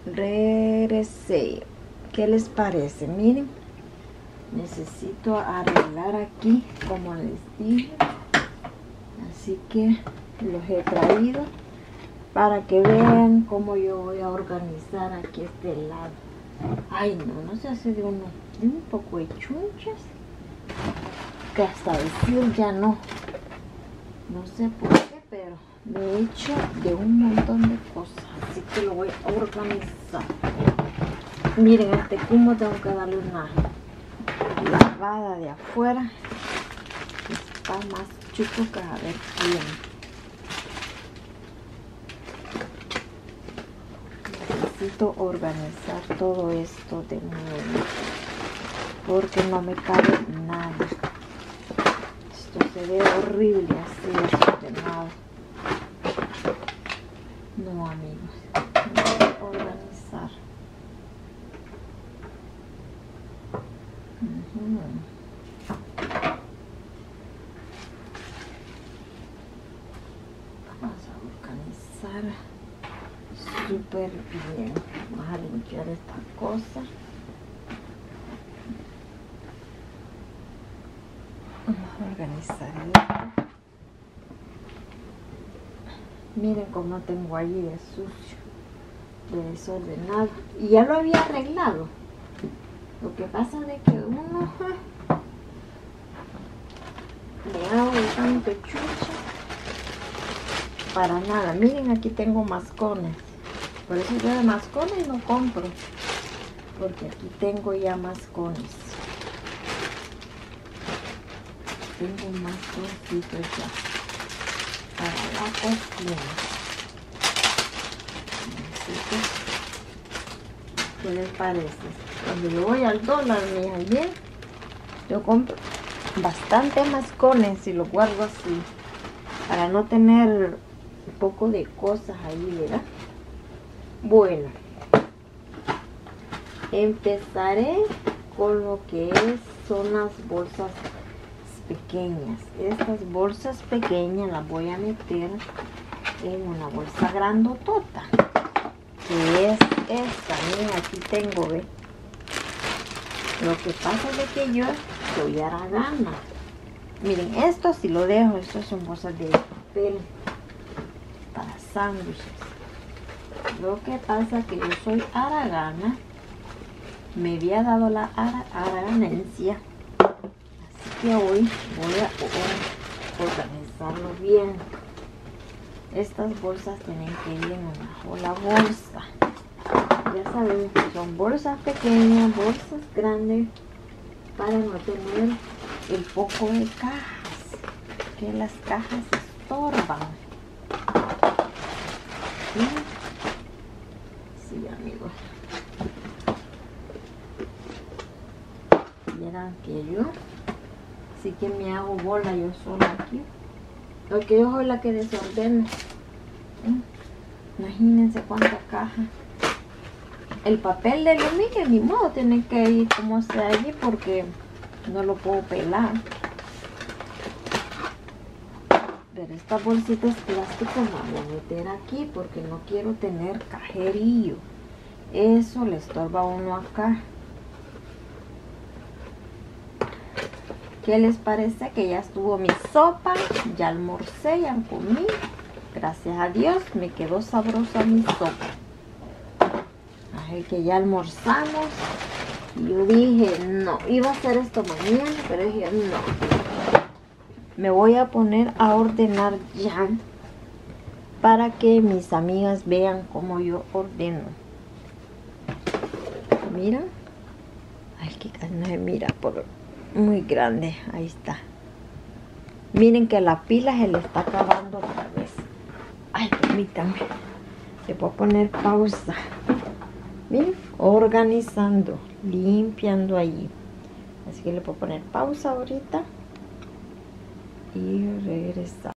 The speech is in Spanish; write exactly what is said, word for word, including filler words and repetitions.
regresé. ¿Qué les parece? Miren, necesito arreglar aquí, como les dije. Así que los he traído para que vean cómo yo voy a organizar aquí este lado. Ay, no, no se hace de uno, de un poco de chunchas, que hasta decir ya no. No sé por qué, pero de hecho de un montón de cosas. Así que lo voy a organizar. Miren, este cumo tengo que darle una lavada de afuera. Está más chico que a ver quién. Necesito organizar todo esto de nuevo, porque no me cabe nada. Esto se ve horrible así desordenado. No, amigos, voy a organizar. Uh-huh. Vamos a organizar súper bien. Vamos a limpiar esta cosa. Vamos a organizar esto. Miren cómo tengo ahí de sucio, de desordenado. Y ya lo había arreglado. Lo que pasa es que uno le hago tanto chucha para nada. Miren, aquí tengo mascones. Por eso yo de mascones no compro, porque aquí tengo ya mascones. Tengo más cositas ya para la cocina. Así que, ¿qué les parece? Cuando yo voy al dólar, me ayer, yo compro bastante mascones y los guardo así, para no tener un poco de cosas ahí, ¿verdad? Bueno, empezaré con lo que es, son las bolsas pequeñas. Estas bolsas pequeñas las voy a meter en una bolsa grandotota, que es esta. Miren, aquí tengo, ¿ve? Lo que pasa es que yo soy haragana. Miren, esto si lo dejo, estos son bolsas de papel para sándwiches. Lo que pasa es que yo soy haragana, me había dado la ara, haraganencia, así que hoy voy a organizarlo bien. Estas bolsas tienen que ir en una sola bolsa. Ya saben, son bolsas pequeñas, bolsas grandes, para no tener el poco de cajas, que las cajas estorban. ¿Sí? Sí, amigos. Vieran que yo sí que me hago bola yo sola aquí, porque yo soy la que desordena. ¿Sí? Imagínense cuánta caja. El papel de aluminio, ni modo, tiene que ir como sea allí, porque no lo puedo pelar. Pero estas bolsitas plásticas las voy a meter aquí, porque no quiero tener cajerillo. Eso le estorba a uno acá. ¿Qué les parece? Que ya estuvo mi sopa, ya almorcé, ya comí. Gracias a Dios me quedó sabrosa mi sopa. Así que ya almorzamos. Y yo dije, no, iba a hacer esto mañana, pero dije, no. Me voy a poner a ordenar ya, para que mis amigas vean cómo yo ordeno. Miren. Ay, que casi no se mira, por muy grande. Ahí está. Miren que la pila se le está acabando otra vez. Ay, permítanme. Le puedo poner pausa. Miren, organizando, limpiando allí. Así que le puedo poner pausa ahorita y regresar.